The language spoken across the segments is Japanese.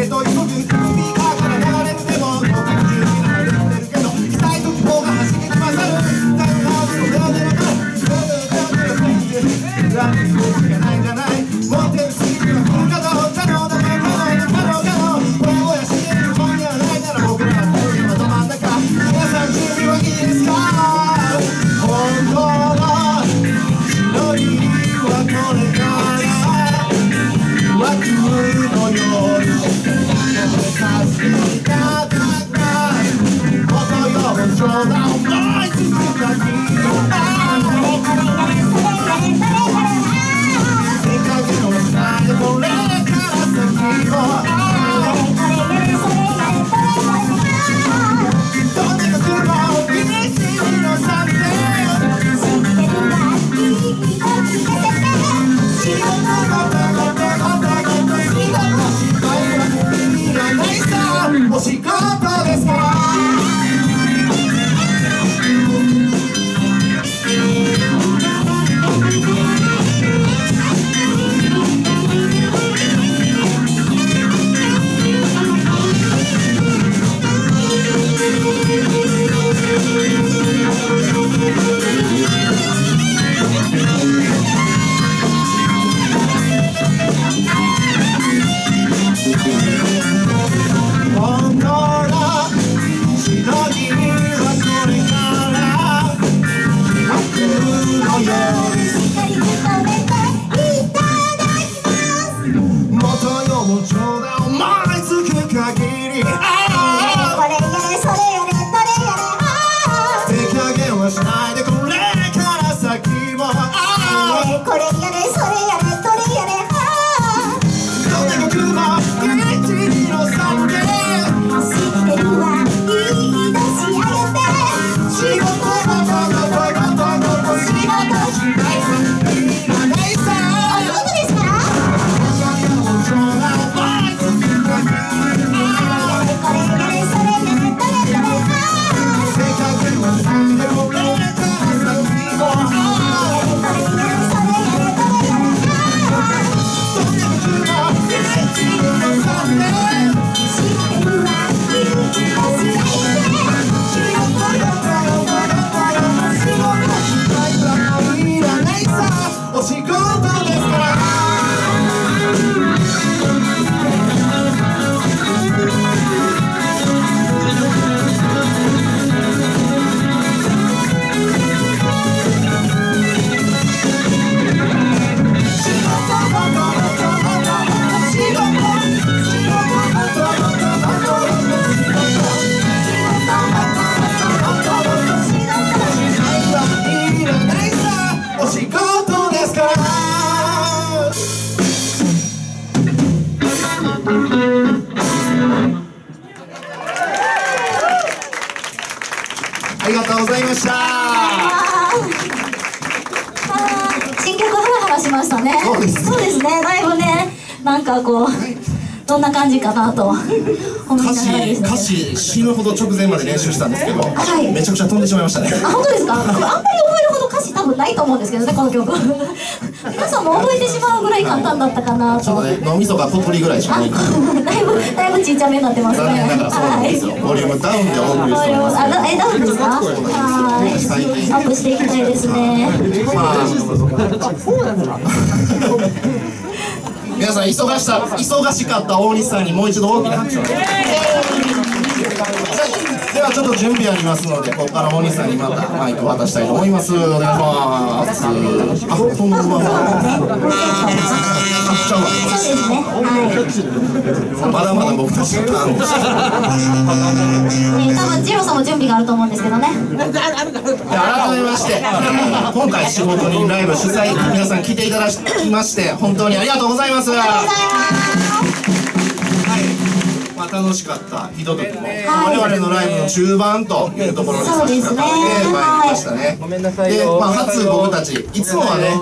と急ぐスピーカーから流れるでも僕の準備ならできてるけど行きたい時方が走りに勝るタイムラーブの手を出ながらランニングしかないんじゃない持ってるスキルが来るかどうかのだめかの声をやしてる本にはないなら僕らは恋のど真ん中皆さん準備はいいですか本当のしのぎはこれから枠の夜させていただく元よも冗談を思いつく限りせっかくのスタイルこれから先もとにかくもう一日の撮影仕事お仕事ですからありがとうございました。 新曲ハラハラしましたね。そうですね。だいぶね、なんかこうどんな感じかなと思いながらですね。 歌詞死ぬほど直前まで練習したんですけど、めちゃくちゃ飛んでしまいましたね。 あ、本当ですか。あんまり覚えるほど歌詞多分ないと思うんですけどね、この曲。皆さんも覚えてしまうぐらい簡単だったかなと。 ちょっとね、脳みそが小鳥ぐらいしかない。 だいぶちっちゃめになってますね。 残念ながらそうなんですよ。ボリュームダウンでお送りしております。 ダウンですか。はい、アップしていきたいですね。 皆さん忙しかった大西さんにもう一度大きな拍手を。ではちょっと準備ありますので、ここから大西さんにまたマイクを渡したいと思います。お願いします。あ、このまま。 そうですね。 まだまだ僕たちのターンです。 多分ジローさんも準備があると思うんですけどね。 改めまして、今回仕事にライブ主催皆さん来ていただきまして本当にありがとうございます。楽しかったひとときも、我々のライブの中盤というところに差し掛かってまいりましたね。で、初僕たちいつもはね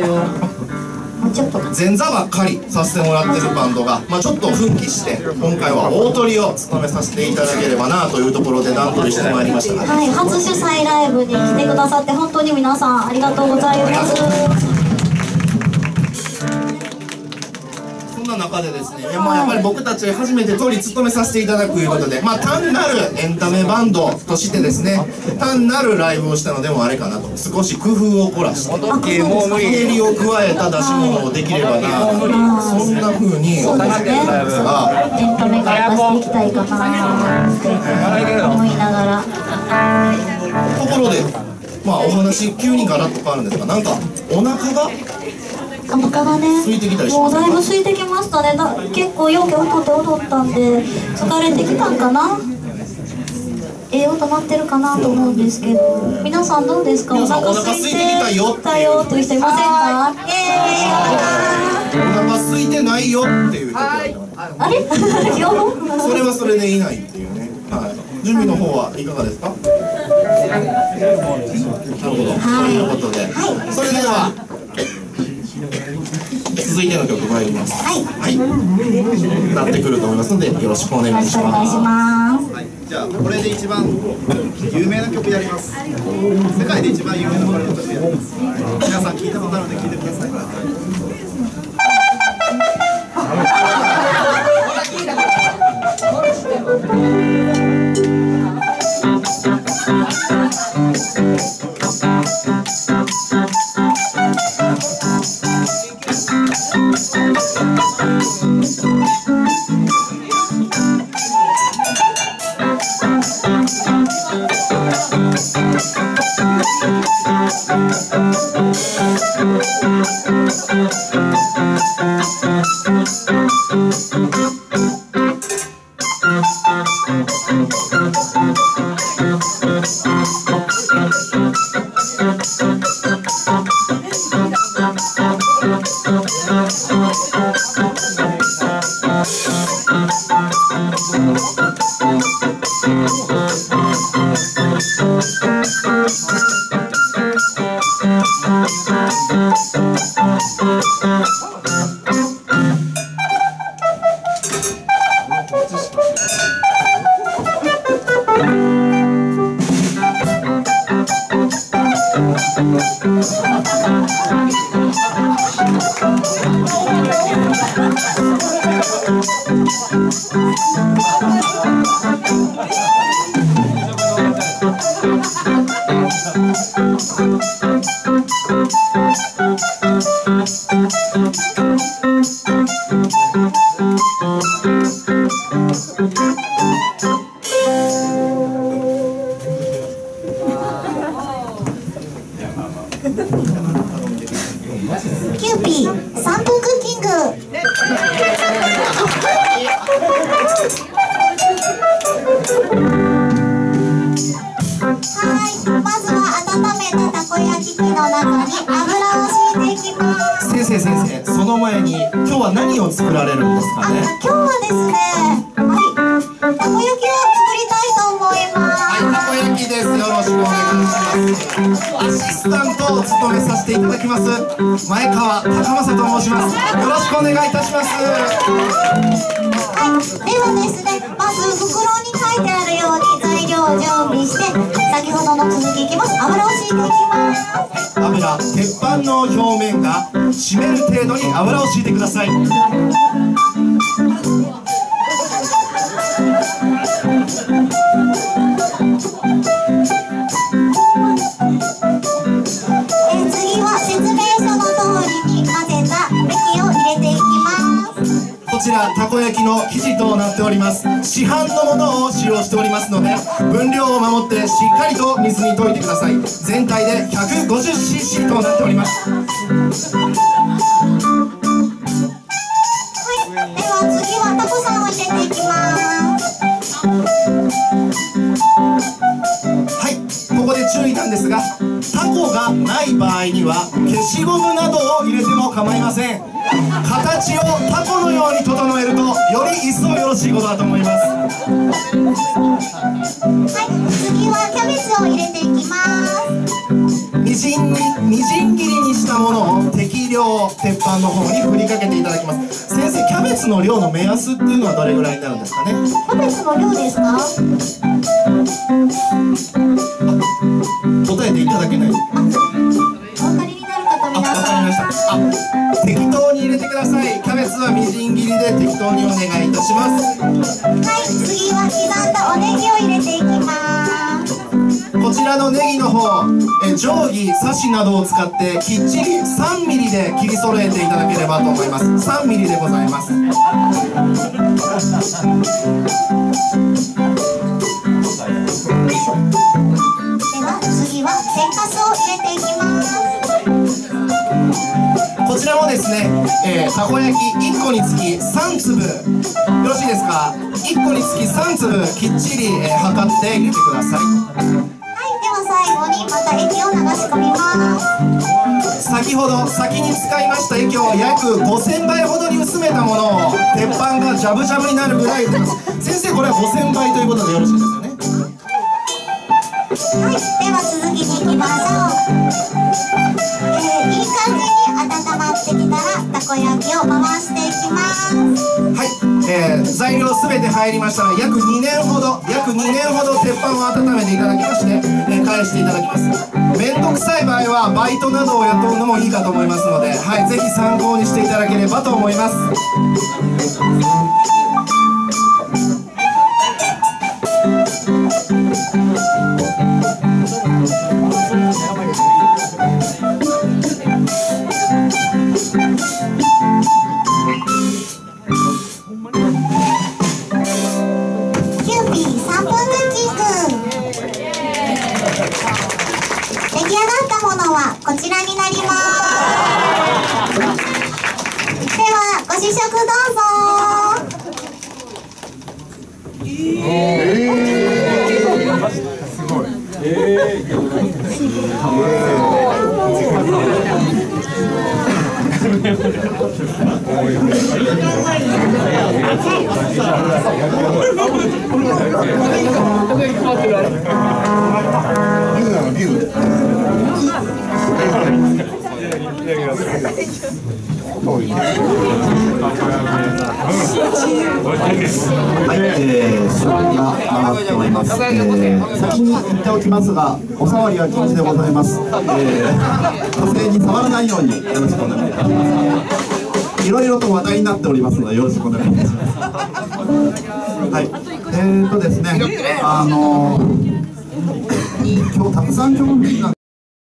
前座ばっかりさせてもらってるバンドが、ちょっと奮起して今回は大トリを務めさせていただければなというところで段取りしてまいりました。 はい、初主催ライブに来てくださって本当に皆さんありがとうございます。 そんな中中でですね、やっぱり僕たち初めてトリ務めさせていただくということで、単なるエンタメバンドとしてですね、単なるライブをしたのでもあれかなと、少し工夫を凝らして、ひねりを加えた出し物をできればな、そんな風に思ってるんですが、 エンタメ化していきたいかなって思いながら。 ところで、お話急にガラッと変わるんですが、なんかお腹がお腹がね、 空いてきたりしますか？ もうだいぶ空いてきましたね。結構よく踊ったんで疲れてきたんかな。栄養溜まってるかなと思うんですけど、皆さんどうですか？お腹空いてきたよっていう人いませんか？ お腹空いてないよっていう人がいる。 あれそれはそれでいないっていうね。準備の方はいかがですか？なるほど。ということで、それでは続いての曲参ります。なってくると思いますのでよろしくお願いします。 じゃあこれで一番有名な曲やります。世界で一番有名な曲やります。皆さん聞いたことあるので聞いてください。 キューピー3分クッキング。まずは温めたたこ焼き器の中に油を敷いていきます。 先生、その前に今日は何を作られるんですかね？ 今日はですね、たこ焼きを作りたいと思います。 たこ焼きです。よろしくお願いします。アシスタントを務めさせていただきます前川高政と申します。よろしくお願いいたします。 ではですね、まず袋に書いてあるように材料を準備して、先ほどの続きいきます。油を敷いていきます。 油、鉄板の表面が湿る程度に油を敷いてください。 次は説明書の通りに混ぜた液を入れていきます。 こちらたこ焼きの生地となっております。市販のものを使用しておりますので、分量を守ってしっかりと水に溶いてください。全体で 150cc となっております。 では次はタコさんを入れていきます。 ここで注意なんですが、タコがない場合には消しゴムなどを入れても構いません。形をタコのように整えるとより一層よろしいことだと思います。 次はキャベツを入れていきます。 みじん切りにしたものを適量鉄板の方に振りかけていただきます。先生、キャベツの量の目安っていうのはどれぐらいになるんですかね？ キャベツの量ですか？ 答えていただけない。 お分かりになる方皆さん。 わかりました。適当に入れてください。キャベツをはみじん切りで適当にお願いいたします。 はい、次は刻んだおネギを入れていきます。 こちらのネギの方、定規、刺しなどを使ってきっちり3ミリで切り揃えていただければと思います。3ミリでございます。 では次は天かすを入れていきます。 こちらもですね、たこ焼き1個につき3粒よろしいですか。1個につき3粒きっちり、測って入れてください。 はい、では最後にまた液を流し込みます。 先ほど先に使いました液を約5000倍ほどに薄めたものを鉄板がジャブジャブになるぐらい入れます。先生、これは5000倍ということでよろしいですよね。 はい、では続きにいきましょう。いい感じに温まってきたらたこ焼きを回していきます。 はい、材料すべて入りましたら約2年ほど鉄板を温めていただきまして、返していただきます。面倒くさい場合はバイトなどを雇うのもいいかと思いますので、はい、ぜひ参考にしていただければと思います。 出来上がったものはこちらになります。ではご試食どうぞ。 すごい。 はい、商品が回っております。先に言っておきますが、お触りは禁止でございます。女性に触らないようによろしくお願いいたします。いろいろと話題になっておりますのでよろしくお願いいたします。はい、ですね、今日たくさん曲を聴いた